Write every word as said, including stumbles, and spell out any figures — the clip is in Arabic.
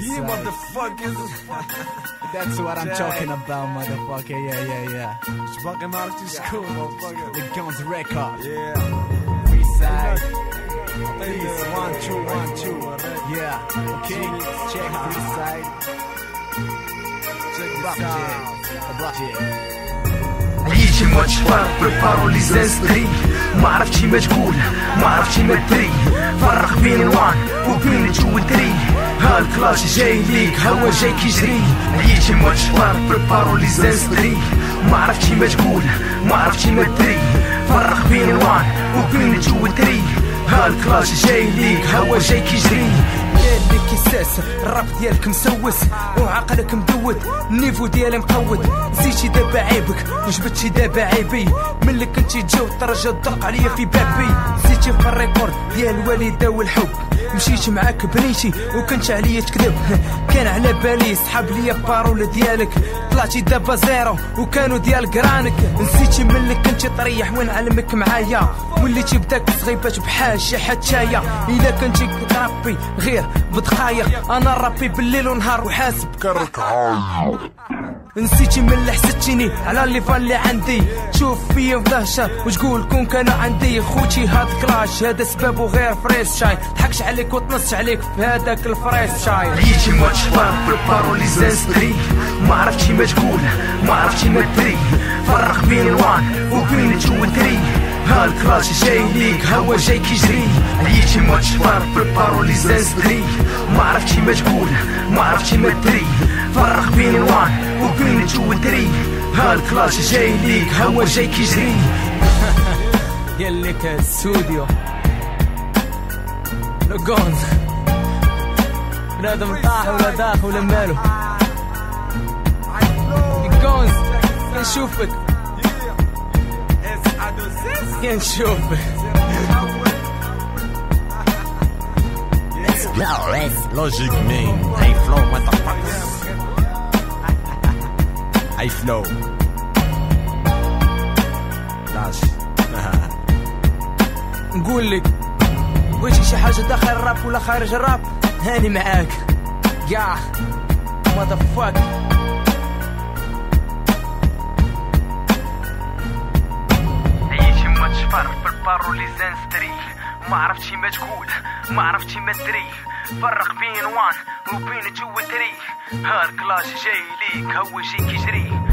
You motherfuckers. That's what I'm talking about, motherfucker. Yeah, yeah, yeah. Fucking out of school, motherfucker. The Guns record. Yeah. Freeside. Please, one, two, one, two. Yeah. Okay. Check Freeside. Check Rock this it. out. Rock it. عيشي ما تشفر بريبارو لي زانستري ما عرفتش ما تقول ما عرفتش ما تدري فرق بين الوان وبين تو ودري ها الكلاش جاي ليك هوا جاي كيجري عيشي ما تشفر بريبارو لي زانستري ما عرفتش ما تقول ما عرفتش ما تدري فرق بين الوان وبين تو ودري ها الكلاش جاي ليك هوا جاي كيجري ديالك كيساس الراب ديالك مسوس وعقلك مدود النيفو ديالي مقود نسيتي دابا عيبك وجبتي دابا عيبي ملي كنتي تجاو الدرجه تدق عليا في بابي نسيتي في الريكورد ديال الوالده والحب مشيت معاك بنيتي وكنت عليا تكذب كان على بالي صحاب ليا بارول ديالك طلعتي دابا زيرو وكانوا ديال قرانك نسيتي ملي كنتي طريح وين علمك معايا وليتي بداك صغيبات بحال شي حتايا الا كنتي كتربي غير بدقايق انا ربي بالليل ونهار وحاسب كرك نسيتي من اللي حسدتيني على اللي فان اللي عندي تشوف فيا بدهشه وتقول كون كانوا عندي خوتي هاد كلاش هذا سبابو غير فريس شاي ضحكش عليك وتنص عليك في هذاك الفريس شاي عيشي ما تشفر بريبارو لي زانستري ما عرفتش ما تقول ما عرفتش ما تدري فرق بين الوان وبين تو ودري ها الكلاش جاي ليك هوا جاي كيجري عيشي ما تشفر بريبارو لي زانستري ما عرفتش ما تقول ما عرفتش ما تدري فرق بين الوان وبين تو ودري ها الكلاش جاي ليك هوا جاي كيجري يليك الاستوديو لقونز بنادم طاح ولا داخل ولا مالو لقونز كنشوفك كنشوفك Logic man, I flow motherfuckers. I flow. لاش نقول لك بغيتي شي حاجه داخل الراب ولا خارج الراب هاني معاك كاع مotherfuck عيشي ما تشفر بالبارو لي زانستري ما عرفتش ما تقول ما عرفتش ما تدري فرق بين وان وبين تو ودري ها الكلاش جاي ليك هو جاي كيجري